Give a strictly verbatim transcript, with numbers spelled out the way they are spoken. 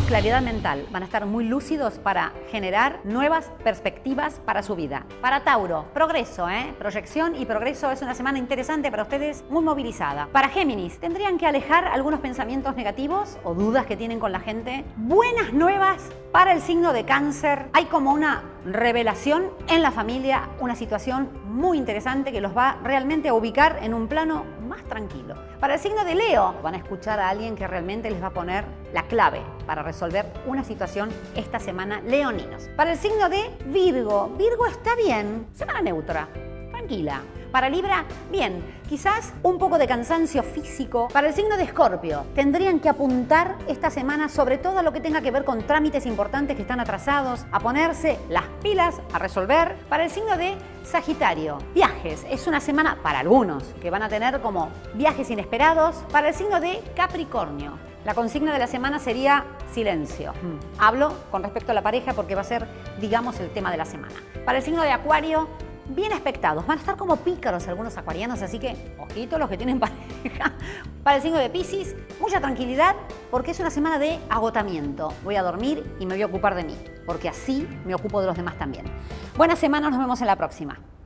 claridad mental, van a estar muy lúcidos para generar nuevas perspectivas para su vida. Para Tauro, progreso, ¿eh? Proyección y progreso, es una semana interesante para ustedes, muy movilizada. Para Géminis, tendrían que alejar algunos pensamientos negativos o dudas que tienen con la gente. Buenas nuevas para el signo de Cáncer. Hay como una revelación en la familia, una situación muy interesante que los va realmente a ubicar en un plano más tranquilo. Para el signo de Leo, van a escuchar a alguien que realmente les va a poner la clave para resolver una situación esta semana, leoninos. Para el signo de Virgo, Virgo está bien, semana neutra, tranquila. Para Libra, bien, quizás un poco de cansancio físico. Para el signo de Escorpio, tendrían que apuntar esta semana sobre todo a lo que tenga que ver con trámites importantes que están atrasados, a ponerse las pilas, a resolver. Para el signo de Sagitario, viajes. Es una semana para algunos que van a tener como viajes inesperados. Para el signo de Capricornio, la consigna de la semana sería silencio. Hablo con respecto a la pareja porque va a ser, digamos, el tema de la semana. Para el signo de Acuario, bien expectados, van a estar como pícaros algunos acuarianos, así que ojito los que tienen pareja. Para el signo de Piscis, mucha tranquilidad porque es una semana de agotamiento. Voy a dormir y me voy a ocupar de mí, porque así me ocupo de los demás también. Buena semana, nos vemos en la próxima.